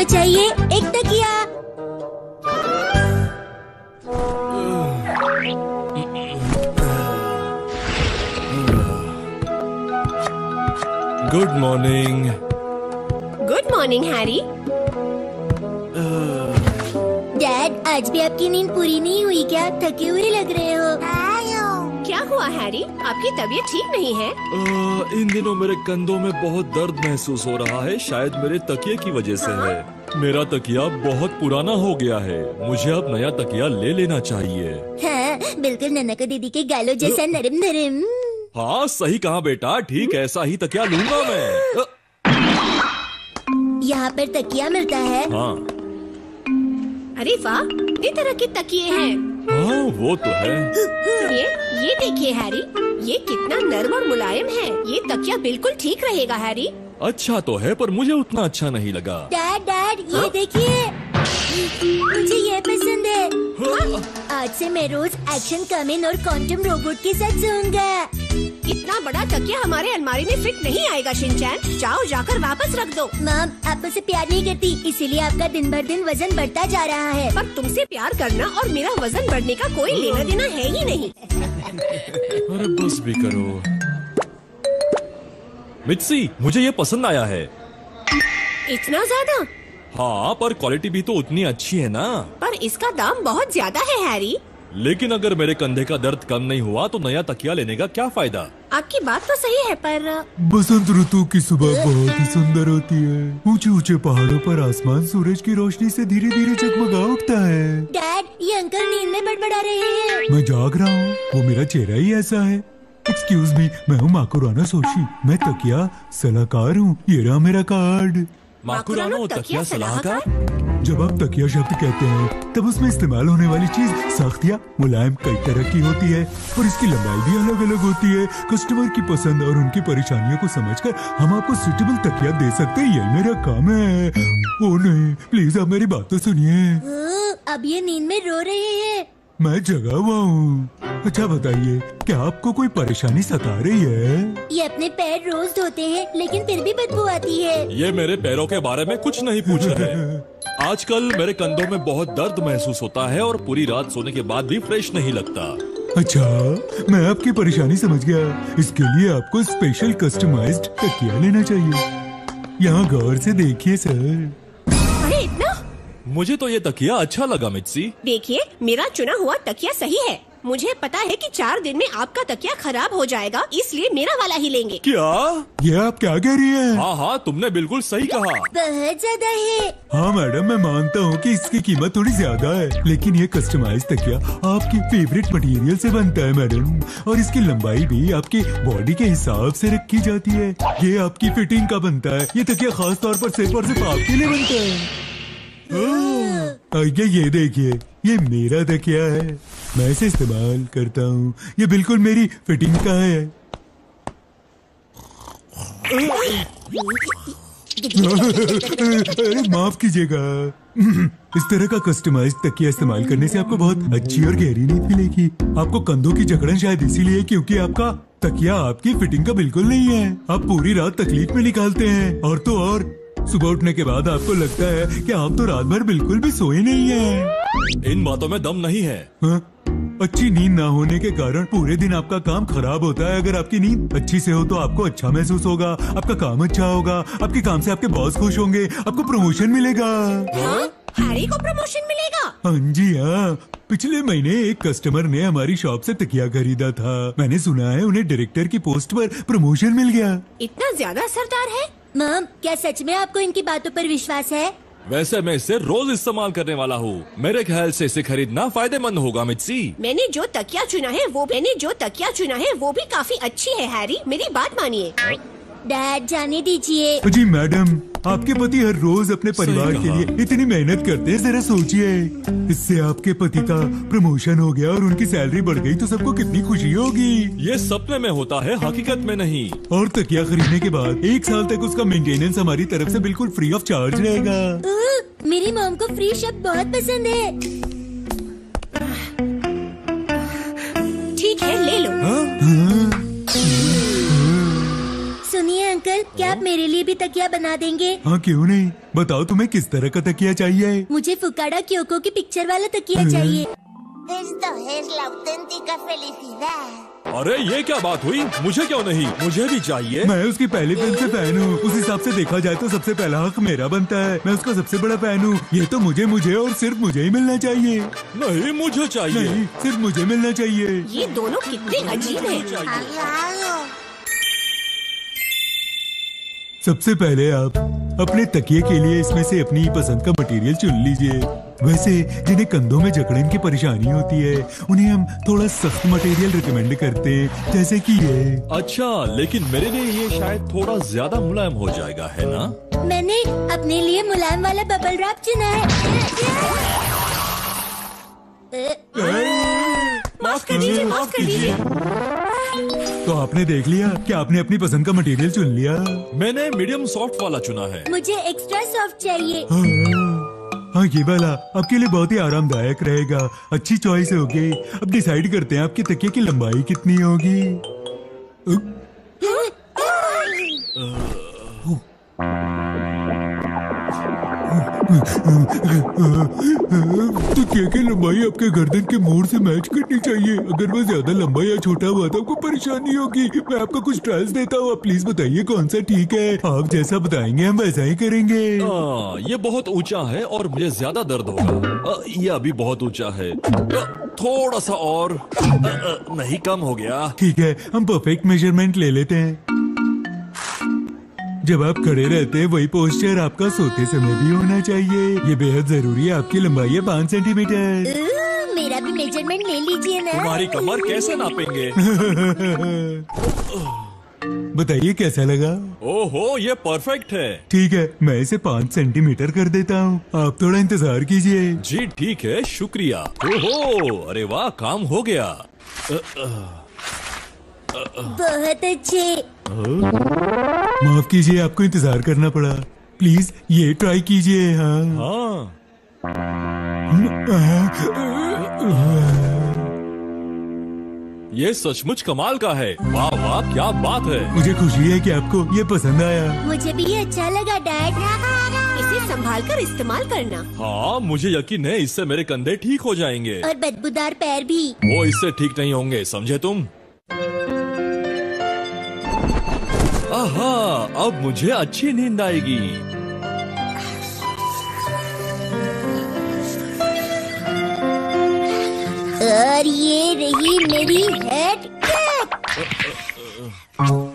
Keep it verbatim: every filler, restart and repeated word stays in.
आपको चाहिए एक तकिया। Good morning. Good morning Harry. Dad, आज भी आपकी नींद पूरी नहीं हुई क्या? थके हुए लग रहे हो। क्या हुआ हैरी? आपकी तबीयत ठीक नहीं है? आ, इन दिनों मेरे कंधों में बहुत दर्द महसूस हो रहा है, शायद मेरे तकिए की वजह से है। मेरा तकिया बहुत पुराना हो गया है, मुझे अब नया तकिया ले लेना चाहिए। हाँ, बिल्कुल ननका दीदी के गालों जैसा नरम नरम। हाँ सही कहा बेटा, ठीक ऐसा ही तकिया लूंगा मैं। यहाँ पर तकिया मिलता है। हाँ। अरे वाह, इतनी तरह के तकिए हैं। हाँ वो तो है। ये ये देखिए हैरी, ये कितना नर्म और मुलायम है। ये तकिया बिल्कुल ठीक रहेगा हैरी। अच्छा तो है, पर मुझे उतना अच्छा नहीं लगा। डैड डैड ये देखिए, मुझे ये पसंद है। हाँ? आज से मैं रोज एक्शन कमिन और क्वांटम रोबोट के साथ सोऊंगा। इतना बड़ा तकिया हमारे अलमारी में फिट नहीं आएगा शिनचैन, जाओ जाकर वापस रख दो। मॉम, आप मुझसे प्यार नहीं करती, इसीलिए आपका दिन भर दिन वजन बढ़ता जा रहा है। पर तुमसे प्यार करना और मेरा वजन बढ़ने का कोई लेना देना है ही नहीं। अरे बस भी करो। मित्सी, मुझे ये पसंद आया है। इतना ज्यादा? हाँ, पर क्वालिटी भी तो उतनी अच्छी है ना। पर इसका दाम बहुत ज्यादा है हैरी। लेकिन अगर मेरे कंधे का दर्द कम नहीं हुआ तो नया तकिया लेने का क्या फायदा? आपकी बात तो सही है, पर बसंत ऋतु की सुबह बहुत ही सुंदर होती है। ऊंचे ऊंचे पहाड़ों पर आसमान सूरज की रोशनी से धीरे धीरे जगमगा उठता है। डैड, ये अंकल नींद में बड़बड़ा रहे हैं। मैं जाग रहा हूँ, वो मेरा चेहरा ही ऐसा है। एक्सक्यूज मी, मैं हूँ माकुराना सोशी, मैं तकिया सलाहकार हूँ। ये रहा मेरा कार्ड। माकुरानो तकिया सलाहकार? जब आप तकिया शब्द कहते हैं तब उसमें इस्तेमाल होने वाली चीज सख्त या मुलायम कई तरह की होती है और इसकी लंबाई भी अलग अलग होती है। कस्टमर की पसंद और उनकी परेशानियों को समझकर हम आपको सूटेबल तकिया दे सकते हैं, यही मेरा काम है। ओ नहीं, प्लीज आप मेरी बात तो सुनिए। अब ये नींद में रो रहे हैं। मैं जगा हुआ हूँ। अच्छा बताइए, क्या आपको कोई परेशानी सता रही है? ये अपने पैर रोज धोते हैं लेकिन फिर भी बदबू आती है। ये मेरे पैरों के बारे में कुछ नहीं पूछ रहे। आजकल मेरे कंधों में बहुत दर्द महसूस होता है और पूरी रात सोने के बाद भी फ्रेश नहीं लगता। अच्छा, मैं आपकी परेशानी समझ गया। इसके लिए आपको स्पेशल कस्टमाइज्ड तकिया लेना चाहिए। यहाँ गौर से देखिए सर। अरे इतना? मुझे तो ये तकिया अच्छा लगा मित्सी। देखिए, मेरा चुना हुआ तकिया सही है। मुझे पता है कि चार दिन में आपका तकिया खराब हो जाएगा, इसलिए मेरा वाला ही लेंगे। क्या? ये आप क्या कह रही हैं? हाँ हाँ, तुमने बिल्कुल सही कहा। बहुत ज्यादा है। हाँ मैडम, मैं मानता हूँ कि इसकी कीमत थोड़ी ज्यादा है, लेकिन ये कस्टमाइज तकिया आपकी फेवरेट मटेरियल से बनता है मैडम, और इसकी लंबाई भी आपके बॉडी के हिसाब से रखी जाती है। ये आपकी फिटिंग का बनता है। ये तकिया खास तौर पर सिर्फ और सिर्फ आपके लिए बनता है। आइए ये देखिए, ये मेरा तकिया है, मैं इसे इस्तेमाल करता हूँ। ये बिल्कुल मेरी फिटिंग का है। अरे माफ कीजिएगा। इस तरह का कस्टमाइज्ड तकिया इस्तेमाल करने से आपको बहुत अच्छी और गहरी नींद मिलेगी। आपको कंधों की जकड़न शायद इसीलिए क्योंकि आपका तकिया आपकी फिटिंग का बिल्कुल नहीं है। आप पूरी रात तकलीफ में निकालते हैं, और तो और सुबह उठने के बाद आपको लगता है कि आप तो रात भर बिल्कुल भी सोए नहीं हैं। इन बातों में दम नहीं है। हाँ? अच्छी नींद ना होने के कारण पूरे दिन आपका काम खराब होता है। अगर आपकी नींद अच्छी से हो तो आपको अच्छा महसूस होगा, आपका काम अच्छा होगा, आपके काम से आपके बॉस खुश होंगे, आपको प्रमोशन मिलेगा। हाँ? हैरी को प्रमोशन मिलेगा? हाँ जी हाँ। पिछले महीने एक कस्टमर ने हमारी शॉप से तकिया खरीदा था। मैंने सुना है उन्हें डायरेक्टर की पोस्ट पर प्रमोशन मिल गया। इतना ज्यादा असरदार है? मॉम, क्या सच में आपको इनकी बातों पर विश्वास है? वैसे मैं इसे रोज इस्तेमाल करने वाला हूँ। मेरे ख्याल से इसे खरीदना फायदेमंद होगा मित्सी। मैंने जो तकिया चुना है वो मैंने जो तकिया चुना है वो भी काफी अच्छी है हैरी, मेरी बात मानिए। डैड, जाने दीजिए। जी मैडम, आपके पति हर रोज अपने परिवार के लिए इतनी मेहनत करते हैं, जरा सोचिए। इससे आपके पति का प्रमोशन हो गया और उनकी सैलरी बढ़ गई तो सबको कितनी खुशी होगी। ये सपने में होता है, हकीकत में नहीं। और तकिया खरीदने के बाद एक साल तक उसका मेंटेनेंस हमारी तरफ से बिल्कुल फ्री ऑफ चार्ज रहेगा। आ, मेरी मॉम को फ्री शब्द बहुत पसंद है। ठीक है, ले लो। हाँ? हाँ? सुनिए अंकल, क्या आप मेरे लिए भी तकिया बना देंगे? हाँ क्यों नहीं, बताओ तुम्हें किस तरह का तकिया चाहिए? मुझे फुकाड़ा क्योको की पिक्चर वाला तकिया चाहिए। Esto es la auténtica felicidad. अरे ये क्या बात हुई? मुझे क्यों नहीं? मुझे भी चाहिए। मैं उसकी पहली फिल्म से फैन हूँ। उस हिसाब से देखा जाए तो सबसे पहला हक मेरा बनता है। मैं उसका सबसे बड़ा फैन हूँ। ये तो मुझे मुझे और सिर्फ मुझे ही मिलना चाहिए। नहीं, मुझे चाहिए। नहीं, सिर्फ मुझे मिलना चाहिए। ये दोनों कितने अजीब हैं। Claro. सबसे पहले आप अपने तकिए के लिए इसमें से अपनी पसंद का मटेरियल चुन लीजिए। वैसे जिन्हें कंधों में जकड़न की परेशानी होती है उन्हें हम थोड़ा सख्त मटेरियल रिकमेंड करते हैं, जैसे कि ये। अच्छा, लेकिन मेरे लिए ये शायद थोड़ा ज्यादा मुलायम हो जाएगा, है ना? मैंने अपने लिए मुलायम वाला बबल रैप चुना है। माफ कर दीजिए, माफ कर दीजिए। तो आपने देख लिया कि आपने अपनी पसंद का मटेरियल चुन लिया। मैंने मीडियम सॉफ्ट वाला चुना है। मुझे एक्स्ट्रा सॉफ्ट चाहिए। हाँ, हाँ ये वाला आपके लिए बहुत ही आरामदायक रहेगा। अच्छी चॉइस होगी। अब डिसाइड करते हैं आपकी तकिए की लंबाई कितनी होगी। तकिए की लंबाई आपके गर्दन के मोड़ से मैच करनी चाहिए। अगर वह ज्यादा लंबा या छोटा हुआ तो आपको परेशानी होगी। मैं आपको कुछ ट्रायल्स देता हूँ, आप प्लीज बताइए कौन सा ठीक है। आप जैसा बताएंगे हम वैसा ही करेंगे। आ, ये बहुत ऊंचा है और मुझे ज्यादा दर्द होगा। आ, ये अभी बहुत ऊंचा है। आ, थोड़ा सा और। आ, आ, नहीं, कम हो गया। ठीक है, हम परफेक्ट मेजरमेंट ले लेते हैं। जब आप खड़े रहते हैं वही पोस्चर आपका सोते समय भी होना चाहिए। ये बेहद जरूरी है। आपकी लंबाई है पाँच सेंटीमीटर। अ, मेरा भी मेजरमेंट ले लीजिए ना। तुम्हारी कमर कैसे नापेंगे? बताइए कैसा लगा? ओहो, ये परफेक्ट है। ठीक है, मैं इसे पाँच सेंटीमीटर कर देता हूँ। आप थोड़ा इंतजार कीजिए। जी ठीक है, शुक्रिया। ओहो, अरे वाह, काम हो गया। आ, आ, बहुत अच्छे। माफ कीजिए, आपको इंतजार करना पड़ा। प्लीज ये ट्राई कीजिए। हाँ हाँ। ये सचमुच कमाल का है। वाह वाह, क्या बात है। मुझे खुशी है कि आपको ये पसंद आया। मुझे भी ये अच्छा लगा डैड। इसे संभाल कर इस्तेमाल करना। हाँ, मुझे यकीन है इससे मेरे कंधे ठीक हो जाएंगे। और बदबूदार पैर भी। वो इससे ठीक नहीं होंगे, समझे तुम? आहा, अब मुझे अच्छी नींद आएगी। और ये रही मेरी हेड कैप।